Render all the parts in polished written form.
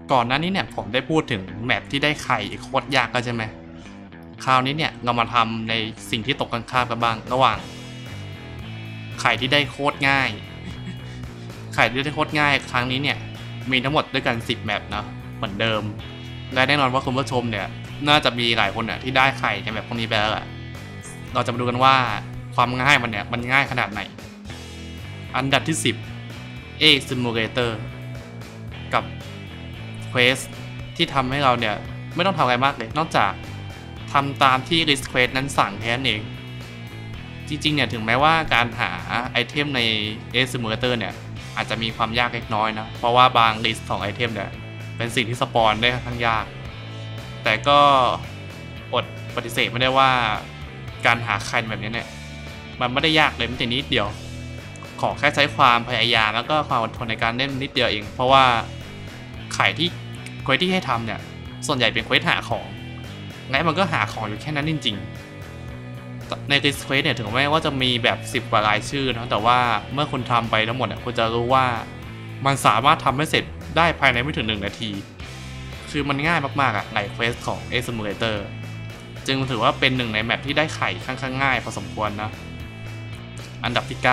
ก่อนหน้านี้เนี่ยผมได้พูดถึงแมปที่ได้ไข่โคตรยากก็ใช่ไหมคราวนี้เนี่ยเรามาทำในสิ่งที่ตกกันข้ามกันบ้างระหว่างไข่ที่ได้โคตรง่ายไข่ที่ได้โคตรง่ายครั้งนี้เนี่ยมีทั้งหมดด้วยกัน10แมปนะเหมือนเดิมและแน่นอนว่าคุณผู้ชมเนี่ยน่าจะมีหลายคนเนี่ยที่ได้ไข่ในแบบพวกนี้ไปแล้วแหละเราจะมาดูกันว่าความง่ายมันง่ายขนาดไหนอันดับที่10 Egg Simulator กับเควสที่ทำให้เราเนี่ยไม่ต้องทำอะไรมากเลยนอกจากทำตามที่ list quest นั้นสั่งแค่นั้นเองจริงๆเนี่ยถึงแม้ว่าการหาไอเทมใน Egg Simulator เนี่ยอาจจะมีความยากเล็กน้อยนะเพราะว่าบาง list ของไอเทมเนี่ยเป็นสิ่งที่สปอนได้ค่อนข้างยากแต่ก็อดปฏิเสธไม่ได้ว่าการหาไข่แบบนี้เนี่ยมันไม่ได้ยากเลยแม้แต่นิดเดียวขอแค่ใช้ความพยายามแล้วก็ความอดทนในการเล่นนิดเดียวเองเพราะว่าไข่ที่เควสที่ให้ทำเนี่ยส่วนใหญ่เป็นเควสหาของงั้นมันก็หาของอยู่แค่นั้นจริงๆในลิสต์เควสเนี่ยถึงแม้ว่าจะมีแบบ10กว่ารายชื่อนะแต่ว่าเมื่อคุณทำไปทั้งหมดคุณจะรู้ว่ามันสามารถทำให้เสร็จได้ภายในไม่ถึง1 นาทีคือมันง่ายมากๆในเควสของ Egg Simulator จึงถือว่าเป็นหนึ่งในแมปที่ได้ไข่ค่อนข้างง่ายพอสมควรนะอันดับที่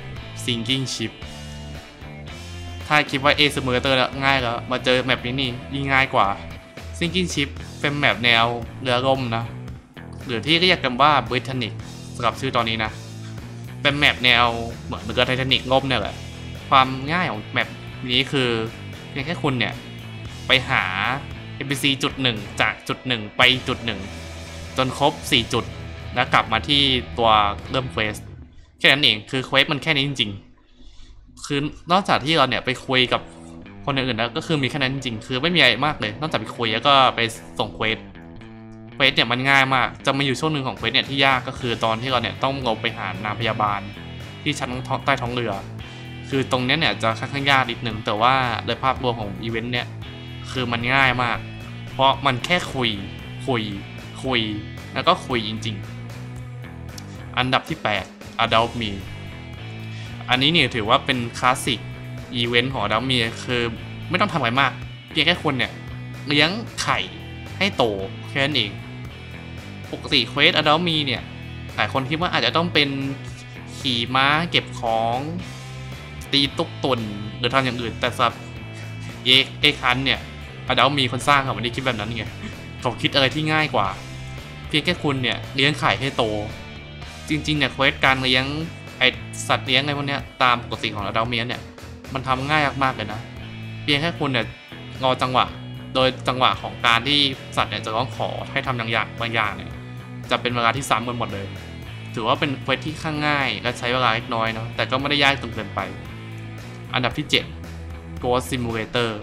9 Sinking Ship ถ้าคิดว่า Egg Simulator ง่ายแล้วมาเจอแมปนี้นี่ยิ่งง่ายกว่า Sinking Ship เป็นแมปแนวเรือล่มนะหรือที่เรียกกันว่า Britannic สำหรับชื่อตอนนี้นะเป็นแมปแนวเหมือนเรือไททานิกล่มเนี่ยแหละความง่ายของแมปนี้คือเพียงแค่คุณเนี่ยไปหา NPC จุด1จากจุด1ไปจุด1จนครบ4จุดแล้วกลับมาที่ตัวเริ่มเควสแค่นั้นเองคือเควสมันแค่นี้จริงๆคือนอกจากที่เราเนี่ยไปคุยกับคนอื่นๆแล้วก็คือมีแค่นั้นจริงๆคือไม่มีอะไรมากเลยนอกจากไปคุยแล้วก็ไปส่งเควสเนี่ยมันง่ายมากจะมาอยู่ช่วงหนึ่งของเควสเนี่ยที่ยากก็คือตอนที่เราเนี่ยต้องลงไปหานางพยาบาลที่ชั้นใต้ท้องเรือคือตรงนี้เนี่ยจะค่อนข้างยากนิดหนึ่งแต่ว่าโดยภาพรวมของอีเวนต์เนี่ยคือมันง่ายมากเพราะมันแค่คุยแล้วก็คุยจริงๆอันดับที่8 Adult Me อันนี้เนี่ยถือว่าเป็นคลาสสิกอีเวนต์ของ Adult Me คือไม่ต้องทำอะไรมากเพียงแค่คนเนี่ยเลี้ยงไข่ให้โตแค่นั้นเองปกติเควส Adult Me เนี่ยหลายคนคิดว่าอาจจะต้องเป็นขี่ม้าเก็บของตีตุ๊กตุนหรือทำอย่างอื่นแต่สำหรับเอคันเนี่ยAdult Meคนสร้างเขาไม่ได้คิดแบบนั้นไงเขาคิดอะไรที่ง่ายกว่าเพียงแค่คุณเนี่ยเลี้ยงไข่ให้โตจริงๆเนี่ยเควสการเลี้ยงไอสัตว์เลี้ยงอะไรพวกเนี้ยตามปกติของAdult Meเนี่ยมันทำง่ายมากๆเลยนะเพียงแค่คุณเนี่ยรอจังหวะโดยจังหวะของการที่สัตว์เนี่ยจะร้องขอให้ทำบางอย่างเนี่ยจะเป็นเวลาที่ซ้ำกันหมดเลยถือว่าเป็นเควสที่ข้างง่ายและใช้เวลาเล็กน้อยเนาะแต่ก็ไม่ได้ยากจนเกินไปอันดับที่7 Ghost Simulator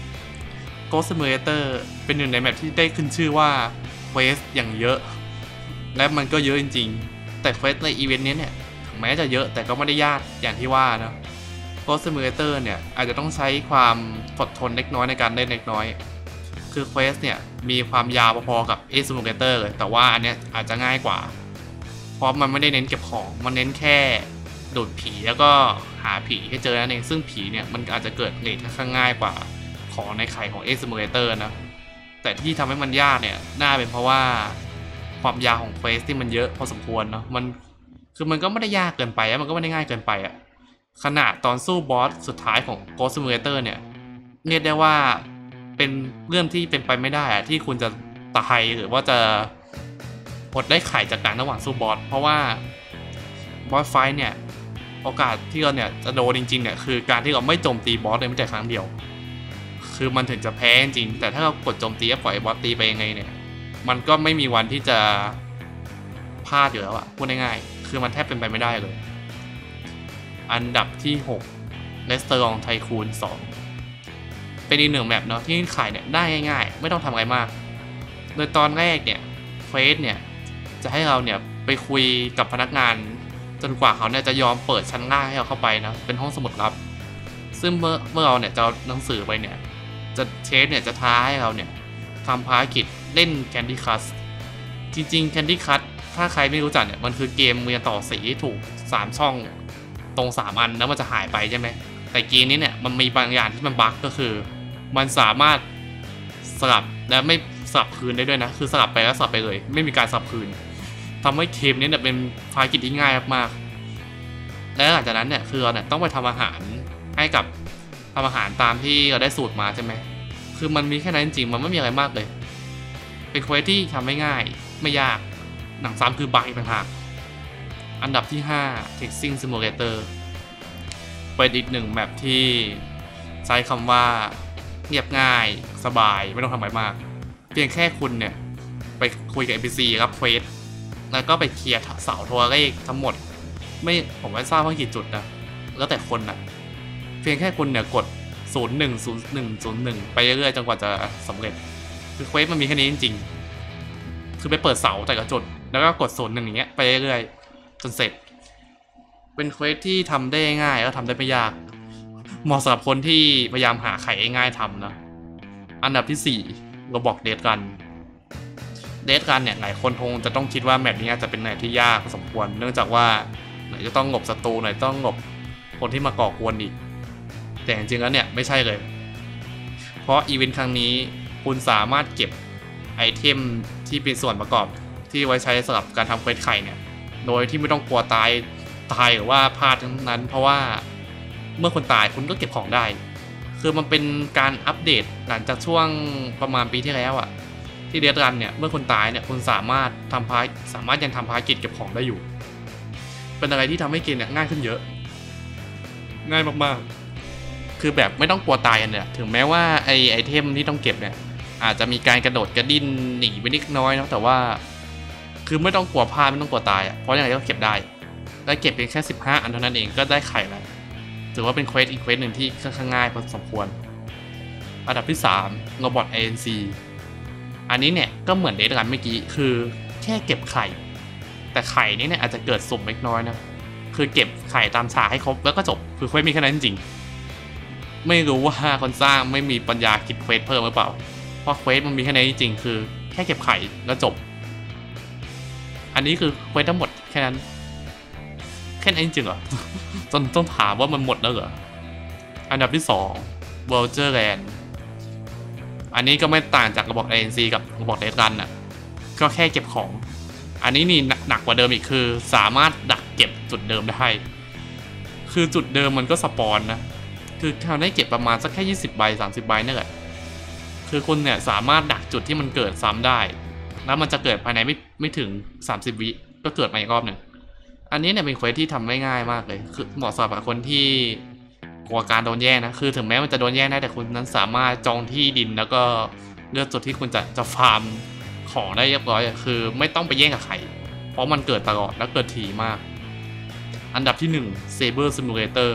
Ghost Simulator เป็นหนึ่งในแมปที่ได้ขึ้นชื่อว่าเควสอย่างเยอะและมันก็เยอะจริงๆแต่เควสในอีเวนต์นี้เนี่ยถึงแม้จะเยอะแต่ก็ไม่ได้ยากอย่างที่ว่านะ Ghost Simulator เนี่ยอาจจะต้องใช้ความอดทนเล็กน้อยในการเล่นเล็กน้อยคือเควสเนี่ยมีความยาวพอๆกับ Egg Simulator เลยแต่ว่าอันเนี้ยอาจจะง่ายกว่าเพราะมันไม่ได้เน้นเก็บของมันเน้นแค่ดูดผีแล้วก็หาผีให้เจอนั่นเองซึ่งผีเนี่ยมันอาจจะเกิดเรทค่อนข้างง่ายกว่าของในไข่ของ Egg Simulator นะแต่ที่ทำให้มันยากเนี่ยน่าเป็นเพราะว่าความยาวของเควสที่มันเยอะพอสมควรเนาะมันก็ไม่ได้ยากเกินไปมันก็ไม่ได้ง่ายเกินไปอ่ะขนาดตอนสู้บอสสุดท้ายของ Ghost Simulator เนี่ยเรียกได้ว่าเป็นเรื่องที่เป็นไปไม่ได้อะที่คุณจะตายหรือว่าจะอดได้ไข่จากการระหว่างสู้บอสเพราะว่าบอสไฟท์เนี่ยโอกาสที่เราเนี่ยจะโดนจริงๆเนี่ยคือการที่เราไม่โจมตีบอสเลยแม้แต่ครั้งเดียวคือมันถึงจะแพ้จริงแต่ถ้าเรากดโจมตีแล้วปล่อยบอสตีไปยังไงเนี่ยมันก็ไม่มีวันที่จะพลาดอยู่แล้วอะพูดง่ายๆคือมันแทบเป็นไปไม่ได้เลยอันดับที่6 Restaurant Tycoon 2เป็นอีกหนึ่งแมปเนาะที่ขายเนี่ยได้ง่ายๆไม่ต้องทำอะไรมากโดยตอนแรกเนี่ยเฟสเนี่ยจะให้เราเนี่ยไปคุยกับพนักงานจนกว่าเขาเนี่ยจะยอมเปิดชั้นล่างให้เราเข้าไปนะเป็นห้องสมุดลับซึ่งเมื่อเราเนี่ยจะเอาหนังสือไปเนี่ยจะเชฟเนี่ยจะท้าให้เราเนี่ยทำภารกิจเล่น Candy Crush จริงๆ Candy Crush ถ้าใครไม่รู้จักเนี่ยมันคือเกมเรียนต่อสีถูก3ช่องตรง3อันแล้วมันจะหายไปใช่ไหมแต่เกมนี้เนี่ยมันมีบางอย่างที่มันบั๊กก็คือมันสามารถสลับและไม่สลับคืนได้ด้วยนะคือสลับไปแล้วสลับไปเลยไม่มีการสลับคืนทำให้เกมนี้เนี่ยเป็นภารกิจที่ง่ายมากๆและหลังจากนั้นเนี่ยคือเราเนี่ยต้องไปทำอาหารให้กับทำอาหารตามที่เราได้สูตรมาใช่ไหมคือมันมีแค่นั้นจริงๆมันไม่มีอะไรมากเลยเป็นเควสที่ทำไม่ง่ายไม่ยากหนังซ้ำคือใบต่างหากอันดับที่5 Texting Simulator เป็นอีกหนึ่งแมปที่ใช้คำว่าเงียบง่ายสบายไม่ต้องทำอะไรมากเพียงแค่คุณเนี่ยไปคุยกับ NPC รับเควสแล้วก็ไปเคลียร์เสาโทรเลขทั้งหมดไม่ผมไม่ทราบว่ากี่จุดนะแล้วแต่คนนะเพียงแค่คุณเนี่ยกด010101ไปเรื่อยๆจนกว่าจะสำเร็จคือเควสมันมีแค่นี้จริงๆคือไปเปิดเสาแต่ละจุดแล้วก็กด01อย่างเงี้ยไปเรื่อยๆจนเสร็จเป็นเควสที่ทำได้ง่ายแล้วทำได้ไม่ยากเหมาะสำหรับคนที่พยายามหาไขง่ายๆทำนะอันดับที่4 Roblox Death Run Death Runเนี่ยหลายคนคงจะต้องคิดว่าแมปนี้อาจจะเป็นแมปที่ยากพอสมควรเนื่องจากว่าไหนจะต้องหลบศัตรูไหนต้องหลบคนที่มาก่อกวนอีกแต่จริงๆแล้วเนี่ยไม่ใช่เลยเพราะอีเวนต์ครั้งนี้คุณสามารถเก็บไอเทมที่เป็นส่วนประกอบที่ไว้ใช้สำหรับการทำเควสไข่เนี่ยโดยที่ไม่ต้องกลัวตายหรือว่าพลาดทั้งนั้นเพราะว่าเมื่อคุณตายคุณก็เก็บของได้คือมันเป็นการอัปเดตหลังจากช่วงประมาณปีที่แล้วอะที่เดดรันเนี่ยเมื่อคุณตายเนี่ยคุณสามารถยังทำภารกิจเก็บของได้อยู่เป็นอะไรที่ทำให้เกมเนี่ยง่ายขึ้นเยอะง่ายมากๆคือแบบไม่ต้องกลัวตายกันเนี่ยถึงแม้ว่าไอเทมที่ต้องเก็บเนี่ยอาจจะมีการกระโดดกระดิ้นหนีไปนิดน้อยนะแต่ว่าคือไม่ต้องกลัวพลาดไม่ต้องกลัวตายเพราะยังไงก็เก็บได้และเก็บเพียงแค่15 อันเท่านั้นเองก็ได้ไข่แล้วถือว่าเป็นเควสอีกเควสหนึ่งที่ค่อนข้างง่ายพอสมควรอันดับที่3 Robot ANC อันนี้เนี่ยก็เหมือนเดทรันเมื่อกี้คือแค่เก็บไข่แต่ไข่นี้เนี่ยอาจจะเกิดสุ่มเล็กน้อยนะคือเก็บไข่ตามฉากให้ครบแล้วก็จบคือเควสมีแค่นั้นจริงไม่รู้ว่าคนสร้างไม่มีปัญญาคิดเควสเพิ่มหรือเปล่าเพราะเควสมันมีแค่นั้นจริงคือแค่เก็บไข่แล้วจบอันนี้คือเควสทั้งหมดแค่นั้นจริงเหรอ จนต้องถามว่ามันหมดแล้วเหรออันดับที่2 Vulture Land อันนี้ก็ไม่ต่างจากระบบ ANC กับระบบ Death Run อ่ะก็แค่เก็บของอันนี้นี่หนักกว่าเดิมอีกคือสามารถดักเก็บจุดเดิมได้คือจุดเดิมมันก็สปอนนะคือทำได้เก็บประมาณสักแค่20 ใบ30 ใบนั่นแหละคือคุณเนี่ยสามารถดักจุดที่มันเกิดซ้ำได้แล้วมันจะเกิดภายในไม่ถึง30 วิก็เกิดมาอีกรอบหนึ่งอันนี้เนี่ยเป็นเควสที่ทำไม่ง่ายมากเลยคือเหมาะสำหรับคนที่กลัวการโดนแย่งนะคือถึงแม้มันจะโดนแย่งได้แต่คุณนั้นสามารถจองที่ดินแล้วก็เลือกจุดที่คุณจะฟาร์มของได้เรียบร้อยคือไม่ต้องไปแย่งกับใครเพราะมันเกิดตลอดและเกิดถี่มากอันดับที่1 Saber Simulator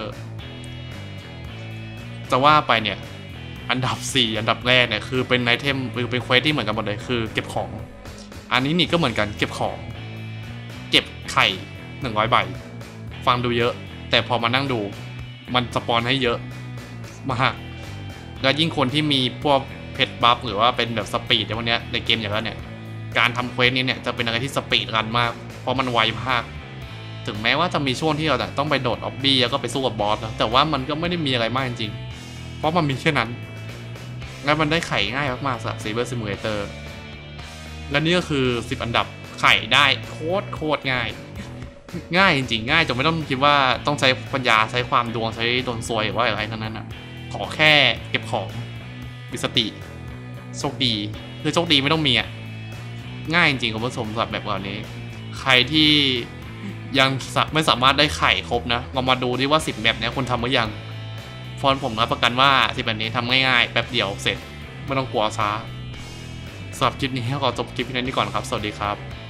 จะว่าไปเนี่ยอันดับ4อันดับแรกเนี่ยคือเป็นไอเทมเป็นเควสที่เหมือนกันหมดเลยคือเก็บของอันนี้นี่ก็เหมือนกันเก็บของเก็บไข่100 ใบฟังดูเยอะแต่พอมานั่งดูมันสปอนให้เยอะมากแล้วยิ่งคนที่มีพวกเพชรบัฟหรือว่าเป็นแบบสปีดในวันนี้ในเกมอย่างนั้นเนี่ยการทำเควสนี้เนี่ยจะเป็นอะไรที่สปีดรันมากเพราะมันไวมากถึงแม้ว่าจะมีช่วงที่เราต้องไปโดดออบบี้แล้วก็ไปสู้กับบอสนะแต่ว่ามันก็ไม่ได้มีอะไรมากจริงๆเพราะมันมีแค่นั้นแล้วมันได้ไข่ง่ายมากๆสำหรับ Saber Simulator และนี่ก็คือ10 อันดับไข่ได้โคตรง่ายจริงๆง่ายจนไม่ต้องคิดว่าต้องใช้ปัญญาใช้ความดวงใช้ดวงซวยหรือว่าอะไรทั้งนั้นอ่ะขอแค่เก็บของมีสติโชคดีคือโชคดีไม่ต้องมีอ่ะง่ายจริงๆคุณผู้ชมสำหรับแบบเหล่านี้ใครที่ยังไม่สามารถได้ไข่ครบนะลองมาดูดิว่า10 แบบนี้คุณทำหรือยังฟอนผมรับประกันว่า10 แบบนี้ทำง่ายๆแป๊บเดียวเสร็จไม่ต้องกลัวช้าสำหรับคลิปนี้ขอจบคลิปนี้ก่อนครับสวัสดีครับ